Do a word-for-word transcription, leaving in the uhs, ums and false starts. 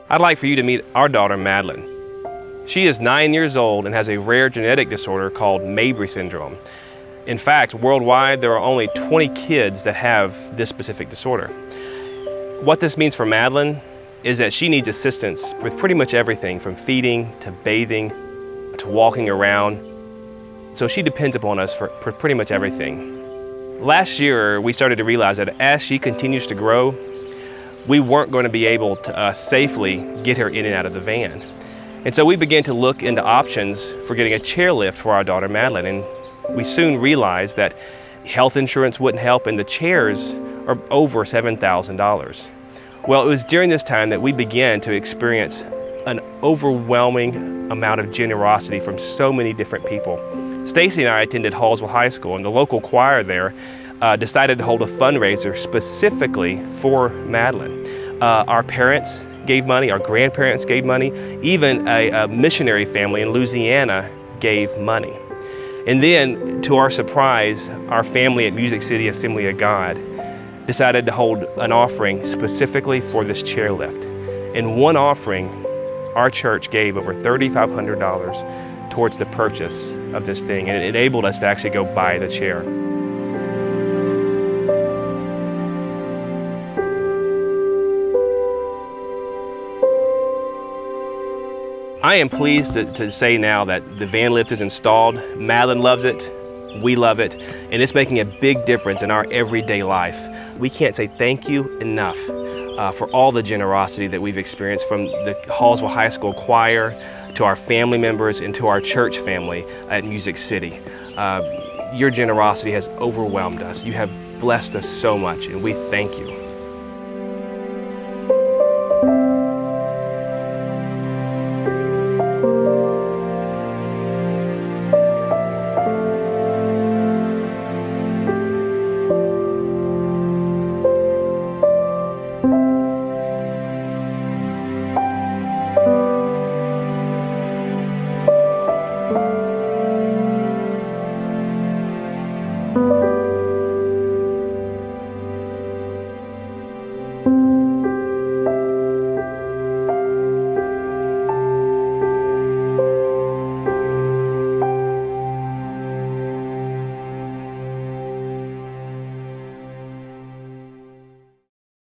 I'd like for you to meet our daughter, Madeline. She is nine years old and has a rare genetic disorder called Mabry syndrome. In fact, worldwide, there are only twenty kids that have this specific disorder. What this means for Madeline is that she needs assistance with pretty much everything from feeding to bathing to walking around. So she depends upon us for, for pretty much everything. Last year, we started to realize that as she continues to grow, we weren't going to be able to uh, safely get her in and out of the van. And so we began to look into options for getting a chairlift for our daughter Madeline. And we soon realized that health insurance wouldn't help and the chairs are over seven thousand dollars. Well, it was during this time that we began to experience an overwhelming amount of generosity from so many different people. Stacy and I attended Hallsville High School, and the local choir there uh, decided to hold a fundraiser specifically for Madeline. Uh, our parents gave money, our grandparents gave money, even a, a missionary family in Louisiana gave money. And then, to our surprise, our family at Music City Assembly of God decided to hold an offering specifically for this chairlift. In one offering, our church gave over three thousand five hundred dollars towards the purchase of this thing, and it enabled us to actually go buy the chair. I am pleased to, to say now that the van lift is installed. Madeline loves it, we love it, and it's making a big difference in our everyday life. We can't say thank you enough uh, for all the generosity that we've experienced from the Hallsville High School choir to our family members and to our church family at Music City. Uh, your generosity has overwhelmed us. You have blessed us so much, and we thank you.